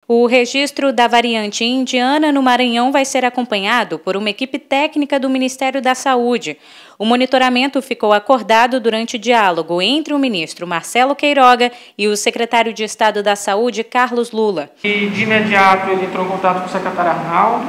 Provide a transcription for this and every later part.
O registro da variante indiana no Maranhão vai ser acompanhado por uma equipe técnica do Ministério da Saúde. O monitoramento ficou acordado durante diálogo entre o ministro Marcelo Queiroga e o secretário de Estado da Saúde, Carlos Lula. E de imediato ele entrou em contato com o secretário Arnaldo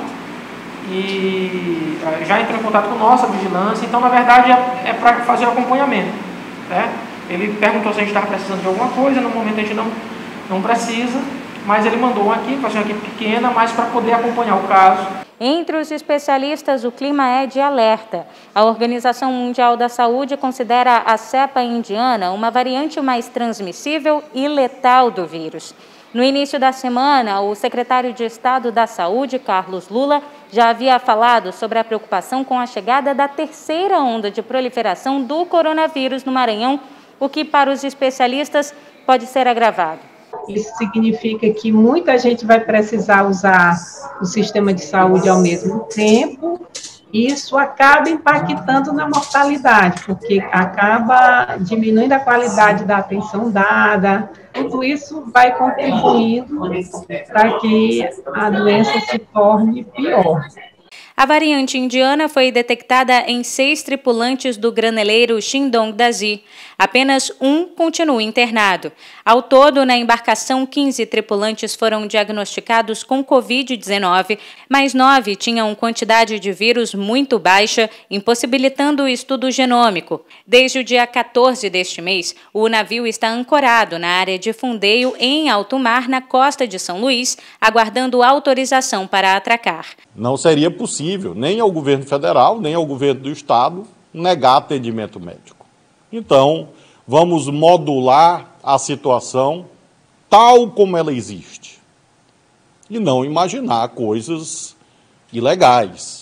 e já entrou em contato com nossa vigilância. Então, na verdade, é para fazer o acompanhamento, né? Ele perguntou se a gente estava precisando de alguma coisa, no momento a gente não precisa. Mas ele mandou uma equipe, uma equipe pequena, mas para poder acompanhar o caso. Entre os especialistas, o clima é de alerta. A Organização Mundial da Saúde considera a cepa indiana uma variante mais transmissível e letal do vírus. No início da semana, o secretário de Estado da Saúde, Carlos Lula, já havia falado sobre a preocupação com a chegada da terceira onda de proliferação do coronavírus no Maranhão, o que, para os especialistas, pode ser agravado. Isso significa que muita gente vai precisar usar o sistema de saúde ao mesmo tempo, e isso acaba impactando na mortalidade, porque acaba diminuindo a qualidade da atenção dada. Tudo isso vai contribuindo para que a doença se torne pior. A variante indiana foi detectada em 6 tripulantes do graneleiro Shindong Dazi. Apenas um continua internado. Ao todo, na embarcação, 15 tripulantes foram diagnosticados com Covid-19, mas 9 tinham quantidade de vírus muito baixa, impossibilitando o estudo genômico. Desde o dia 14 deste mês, o navio está ancorado na área de fundeio em alto mar, na costa de São Luís, aguardando autorização para atracar. Não seria possível, nem ao governo federal, nem ao governo do estado, negar atendimento médico. Então, vamos modular a situação tal como ela existe e não imaginar coisas ilegais.